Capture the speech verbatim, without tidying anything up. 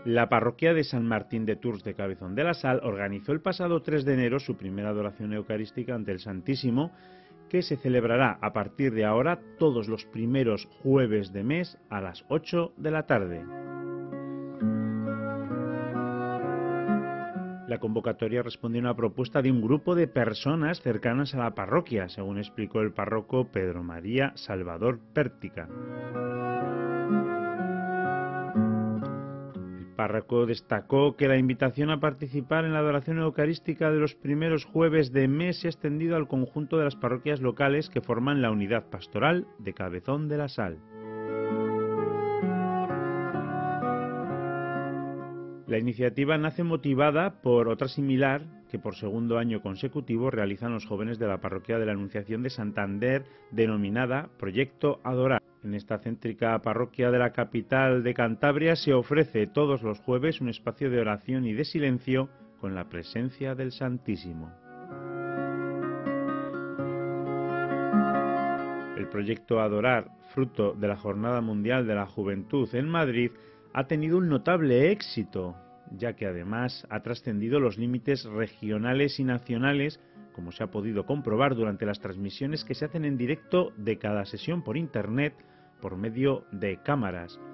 La parroquia de San Martín de Tours de Cabezón de la Sal organizó el pasado tres de enero su primera adoración eucarística ante el Santísimo, que se celebrará a partir de ahora todos los primeros jueves de mes a las ocho de la tarde. La convocatoria responde a una propuesta de un grupo de personas cercanas a la parroquia, según explicó el párroco Pedro María Salvador Pértica. El párroco destacó que la invitación a participar en la adoración eucarística de los primeros jueves de mes se ha extendido al conjunto de las parroquias locales que forman la unidad pastoral de Cabezón de la Sal. La iniciativa nace motivada por otra similar que por segundo año consecutivo realizan los jóvenes de la parroquia de la Anunciación de Santander, denominada Proyecto Adorar. En esta céntrica parroquia de la capital de Cantabria se ofrece todos los jueves un espacio de oración y de silencio con la presencia del Santísimo. El proyecto Adorar, fruto de la Jornada Mundial de la Juventud en Madrid, ha tenido un notable éxito, ya que además ha trascendido los límites regionales y nacionales, como se ha podido comprobar durante las transmisiones que se hacen en directo de cada sesión por Internet por medio de cámaras.